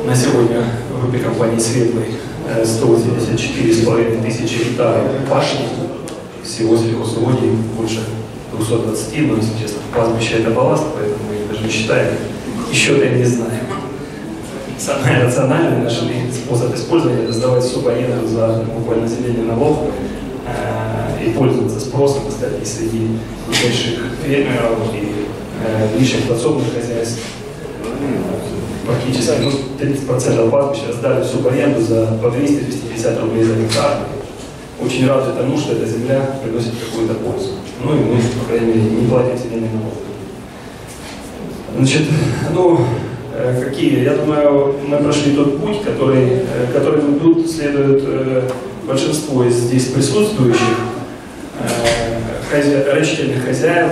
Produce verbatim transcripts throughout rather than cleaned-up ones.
На сегодня в группе компании «Светлый» сто восемьдесят четыре с половиной тысячи гектаров пашни, всего сельхозугодий больше двухсот двадцати, но, если честно, пастбище это балласт, поэтому мы даже не считаем, и счета не знаем. Самое рациональное нашли способ использования – это сдавать всю аренду за буквально зеленый налог э, и пользоваться спросом, кстати, среди небольших фермеров и э, лишних подсобных хозяйств. Практически ну, тридцать процентов пастбища сдали всю аренду за по двести — двести пятьдесят рублей за гектар. Очень рады тому, что эта земля приносит какую-то пользу. Ну и мы, по крайней мере, не платим зеленый налог. Значит, ну, какие? Я думаю, мы прошли тот путь, который, которым идут, следует большинство из здесь присутствующих хозя... рачительных хозяев.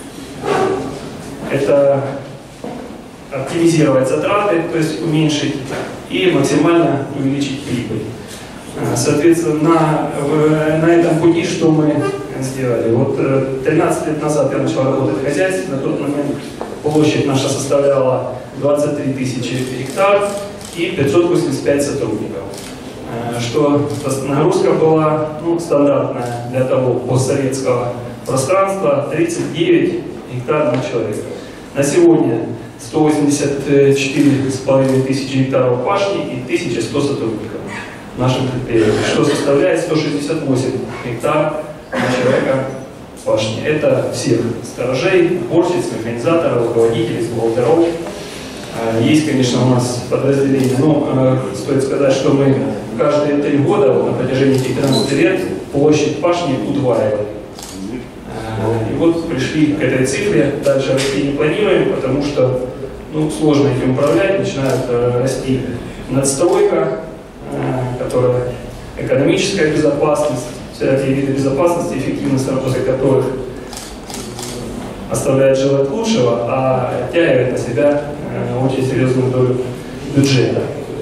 Это оптимизировать затраты, то есть уменьшить, и максимально увеличить прибыль. Соответственно, на, на этом пути что мы сделали? Вот тринадцать лет назад я начал работать в хозяйстве, на тот момент площадь наша составляла двадцать три тысячи гектар и пятьсот восемьдесят пять сотрудников. Что нагрузка была ну, стандартная для того постсоветского пространства тридцать девять гектар на человека. На сегодня сто восемьдесят четыре с половиной тысячи гектаров пашни и тысяча сто сотрудников в нашем предприятии, что составляет сто шестьдесят восемь гектар на человека пашни. Это всех сторожей, уборщиц, механизаторов, руководителей, бухгалтеров. Есть, конечно, у нас подразделения, но э, стоит сказать, что мы каждые три года вот, на протяжении пятнадцати лет площадь пашни удваиваем. И вот пришли к этой цифре, дальше расти не планируем, потому что ну, сложно этим управлять, начинает э, расти надстройка, э, которая экономическая безопасность, всякие виды безопасности, эффективность работы которых оставляет желать лучшего, а оттягивает на себя э, очень серьезную долю бюджета.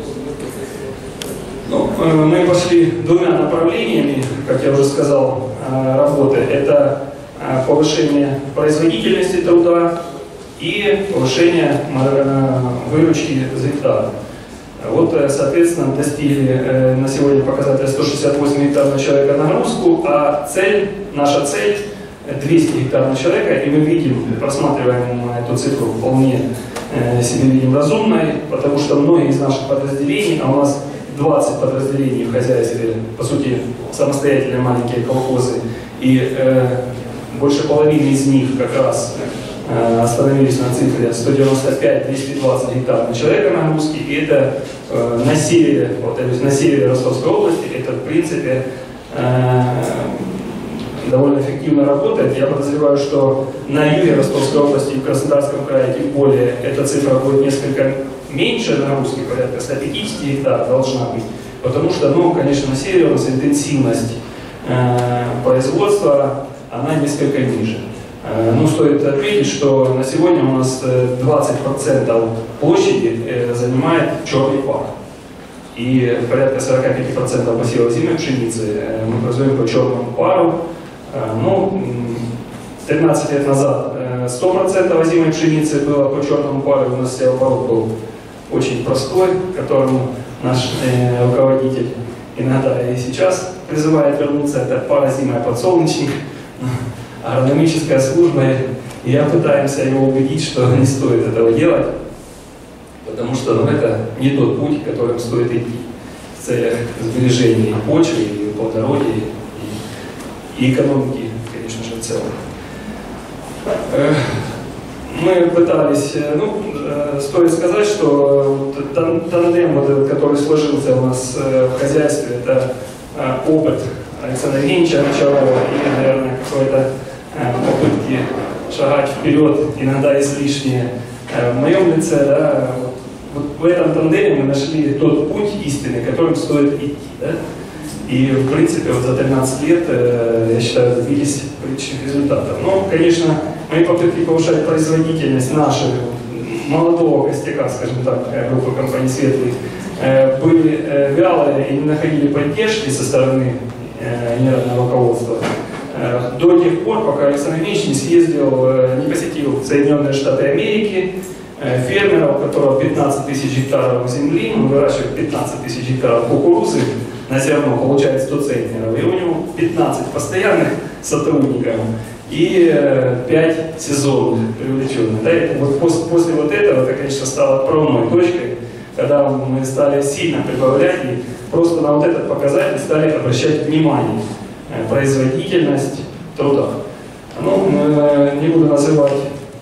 Ну, э, мы пошли двумя направлениями, как я уже сказал, э, работы. Это повышение производительности труда и повышение выручки за гектар. Вот, соответственно, достигли на сегодня показателя сто шестьдесят восемь гектар на человека нагрузку, а цель, наша цель двести гектар на человека, и мы видим, просматриваем эту цифру вполне себе видим разумной, потому что многие из наших подразделений, а у нас двадцать подразделений в хозяйстве, по сути, самостоятельные маленькие колхозы, и больше половины из них как раз э, остановились на цифре сто девяносто пять — двести двадцать гектар на человека нагрузки, и это э, на севере, вот, то есть на севере Ростовской области, это в принципе э, довольно эффективно работает. Я подозреваю, что на юге Ростовской области и в Краснодарском крае, тем более, эта цифра будет несколько меньше нагрузки, порядка ста пятидесяти гектар должна быть, потому что, ну, конечно, на севере у нас интенсивность э, производства она несколько ниже. Ну, стоит отметить, что на сегодня у нас двадцать процентов площади занимает черный пар. И порядка сорока пяти процентов посева озимой пшеницы мы производим по черному пару. Ну, тринадцать лет назад сто процентов озимой пшеницы было по черному пару. У нас севооборот был очень простой, которому наш руководитель иногда и сейчас призывает вернуться. Это пара озимая подсолнечник. Агрономическая служба, и я пытаемся его убедить, что не стоит этого делать, потому что ну, это не тот путь, которым стоит идти в целях сбережения почвы, и плодородия, и, и экономики, конечно же, в целом. Мы пытались, ну, стоит сказать, что тандем, вот этот, который сложился у нас в хозяйстве, это опыт Александра Евгеньевича Мочалова и, наверное, какой-то э, попытки шагать вперед, иногда излишние. Э, в моем лице, да, вот, вот в этом тандеме мы нашли тот путь истины, которым стоит идти. Да? И, в принципе, вот за тринадцать лет, э, я считаю, добились приличных результатов. Но, конечно, мои попытки повышать производительность нашего молодого костяка, скажем так, группы компании «Светлый», э, были э, вялые и не находили поддержки со стороны генерального руководства. до тех пор, пока Александр Ильич не съездил, не посетил Соединенные Штаты Америки, фермера, у которого пятнадцать тысяч гектаров земли, он выращивает пятнадцать тысяч гектаров кукурузы, на зерно получает сто центнеров, и у него пятнадцать постоянных сотрудников и пять сезонных привлеченных. Да, это вот после, после вот этого это, конечно, стало отправной точкой, когда мы стали сильно прибавлять и просто на вот этот показатель стали обращать внимание. Производительность труда. Ну, не буду называть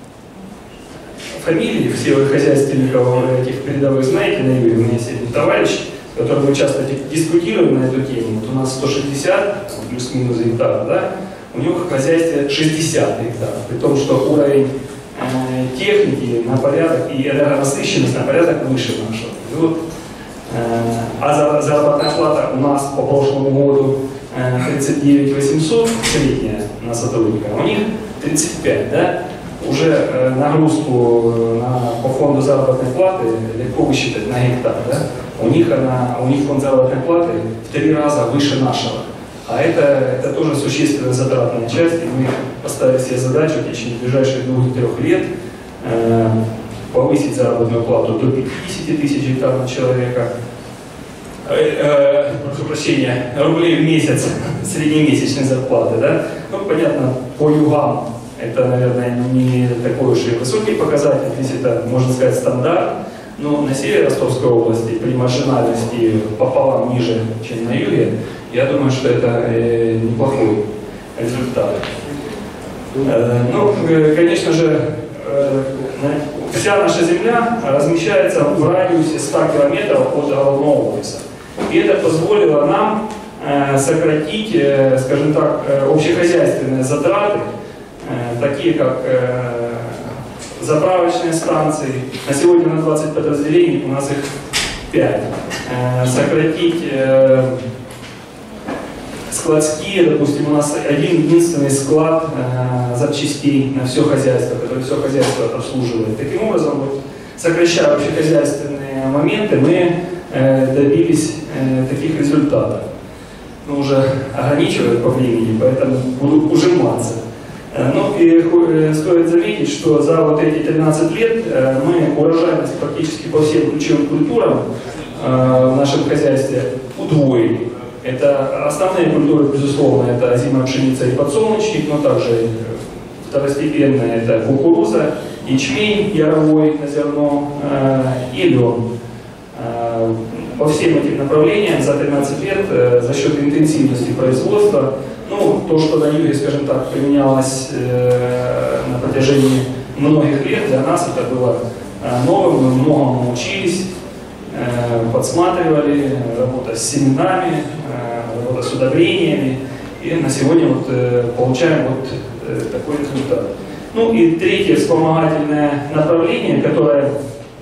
фамилии всех хозяйственников этих передовых, знаете, на юге у меня есть один товарищ, с которым мы часто дискутируем на эту тему. Вот у нас сто шестьдесят плюс-минус гектаров, да? У него в хозяйстве шестьдесят гектаров, при том, что уровень э, техники на порядок и энергонасыщенность на порядок выше нашего. И вот, э, а заработная плата у нас по прошлому году тридцать девять восемьсот средняя на сотрудника, у них тридцать пять, да? Уже э, нагрузку на, по фонду заработной платы легко высчитать на гектар, да? У них, она, у них фонд заработной платы в три раза выше нашего. А это, это тоже существенная затратная часть, и мы поставили себе задачу в течение ближайших двух-трех лет э, повысить заработную плату до пятидесяти тысяч гектаров на человека. Э, прошу прощения, рублей в месяц среднемесячной зарплаты, да? Ну, понятно, по югам это, наверное, не такой уж и высокий показатель, здесь это, можно сказать, стандарт, но на севере Ростовской области при маржинальности пополам ниже, чем на юге, я думаю, что это э, неплохой результат. Э, ну, э, конечно же, э, вся наша земля размещается в радиусе ста километров от головного офиса. И это позволило нам э, сократить, э, скажем так, э, общехозяйственные затраты, э, такие как э, заправочные станции. На сегодня на двадцать подразделений у нас их пять. Э, сократить э, складские, допустим, у нас один единственный склад э, запчастей на все хозяйство, который все хозяйство обслуживает. Таким образом, вот, сокращая общехозяйственные моменты, мы э, добились э, таких результатов. Ну, уже ограничивают по времени, поэтому буду ужиматься. Э, ну и э, стоит заметить, что за вот эти тринадцать лет э, мы урожайность практически по всем ключевым культурам э, в нашем хозяйстве удвоили. Это основные культуры, безусловно, это озимая пшеница и подсолнечник, но также второстепенная это кукуруза, ячмень яровой на зерно э, и лен. Э, по всем этим направлениям за тринадцать лет э, за счет интенсивности производства, ну, то, что на юге, скажем так, применялось э, на протяжении многих лет, для нас это было э, новым, мы многому учились, подсматривали, работа с семенами, работа с удобрениями, и на сегодня вот получаем вот такой результат. Ну и третье вспомогательное направление, которое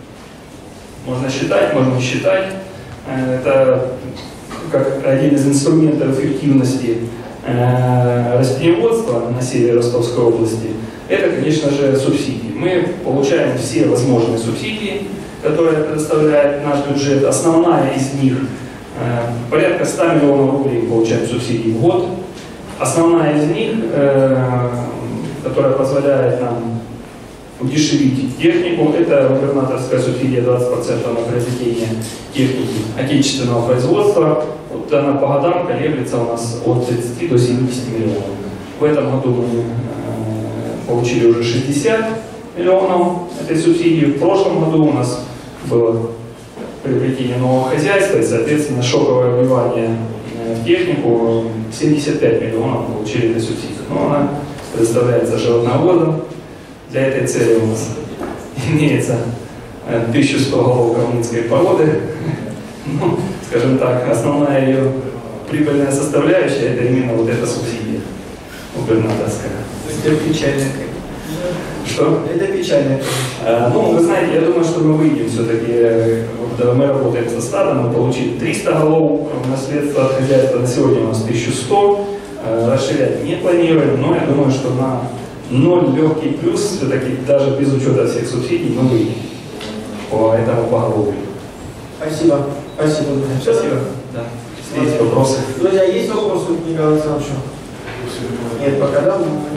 можно считать, можно не считать, это как один из инструментов эффективности растениеводства на севере Ростовской области, это, конечно же, субсидии. Мы получаем все возможные субсидии, которые предоставляет наш бюджет. Основная из них э, порядка ста миллионов рублей получаем субсидий в год. Основная из них, э, которая позволяет нам удешевить технику, это губернаторская субсидия двадцать процентов на приобретение техники отечественного производства. Вот она по годам колеблется у нас от тридцати до семидесяти миллионов. В этом году мы э, получили уже шестьдесят миллионов этой субсидии. В прошлом году у нас было приобретение нового хозяйства и, соответственно, шоковое вливание в технику. Семьдесят пять миллионов получили этой субсидии. Но она предоставляется животноводом. Для этой цели у нас имеется тысяча сто голов калмыцкой породы. Ну, скажем так, основная ее прибыльная составляющая это именно вот эта субсидия губернаторская. Это печально. Что? Это печально. А, ну, вы знаете, я думаю, что мы выйдем все-таки. Вот, мы работаем со стадом, мы получили триста голов наследства от хозяйства, на сегодня у нас тысяча сто. А, расширять не планируем, но я думаю, что на ноль легкий плюс, все-таки даже без учета всех субсидий, мы выйдем по этому поголовью. Спасибо. Спасибо. Спасибо. Да. Есть вопросы? Друзья, есть вопросы к Николаю Александровичу? Нет, пока да, но